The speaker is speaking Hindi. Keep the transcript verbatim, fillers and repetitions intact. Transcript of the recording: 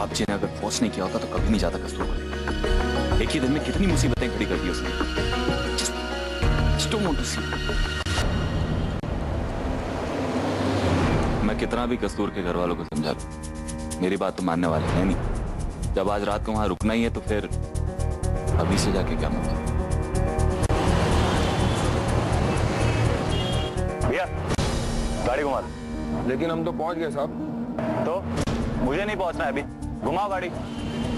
बाप जी ने अगर फोर्स नहीं किया होता तो कभी नहीं जाता कस्तूर को लेकर। एक ही दिन में कितनी मुसीबतें खड़ी कर दी उसने। Just, just don't want to see. मैं कितना भी कस्तूर के घर वालों को समझा लूं, मेरी बात तो मानने वाले हैं नहीं। जब आज रात को वहां रुकना ही है तो फिर अभी से जाके क्या मतलब। भैया गाड़ी घुमा दो। लेकिन हम तो पहुंच गए साहब। तो मुझे नहीं पहुंचना है अभी, घुमाओ गाड़ी।